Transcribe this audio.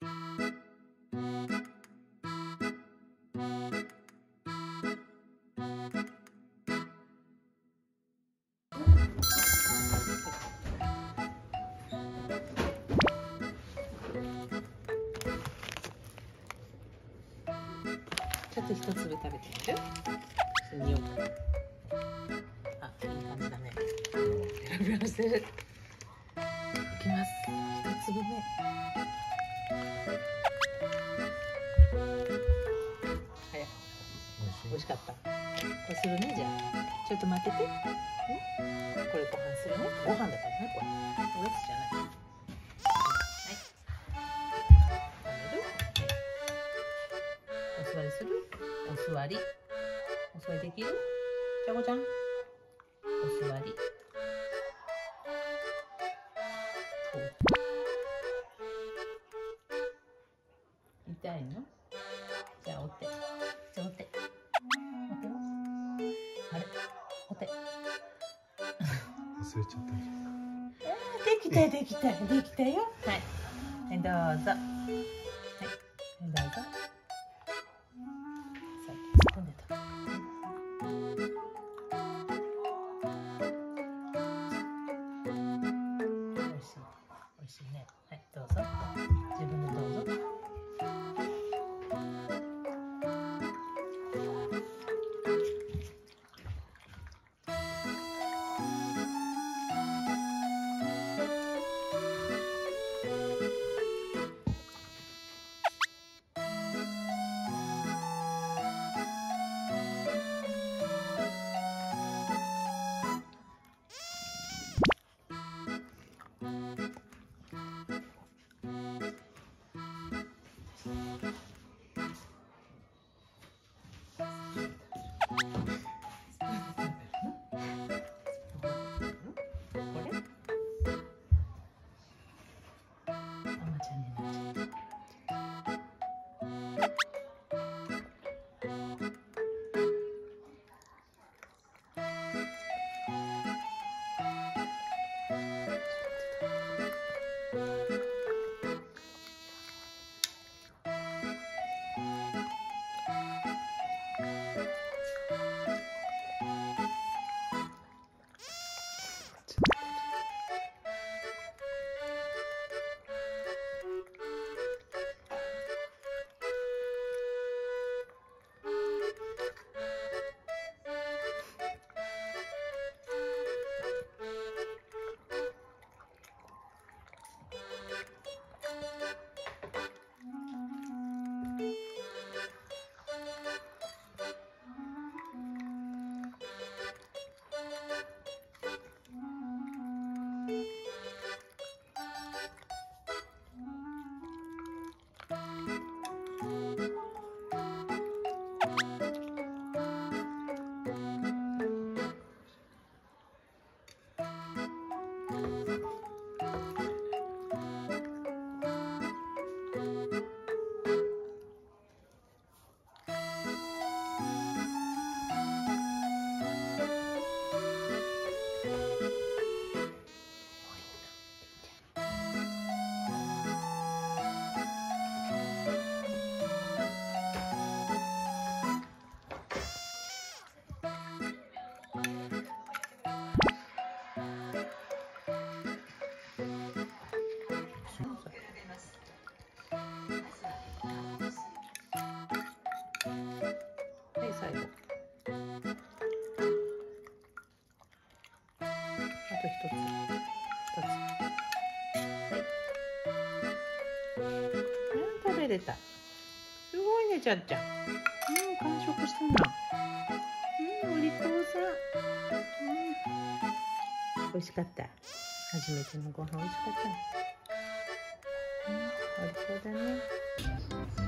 ちょっと一粒食べてみる？匂うか。あ、いい感じだね。ベラベラしてる。いきます。一粒目。早い。美味しかった。これするね、じゃあ。ちょっと待ってて。これご飯するね。ご飯だからね、これ。おやつじゃない。お座りする？お座り。お座りできる？ちゃこちゃん。お座り。痛いの？じゃあお手。じゃあお手。お手を。あれ？お手。 忘れちゃったじゃん。 できたできたできたよ。はい。どうぞ。はい。どうぞ。さっき突っ込んでた。おいしい。おいしいね。はい、どうぞ。自分でどうぞ。最後。あと一つ。二つ。はい。食べれた。すごいね、ちゃんちゃん。完食したんだ。お利口さん。美味しかった。初めてのご飯美味しかった。お利口だね。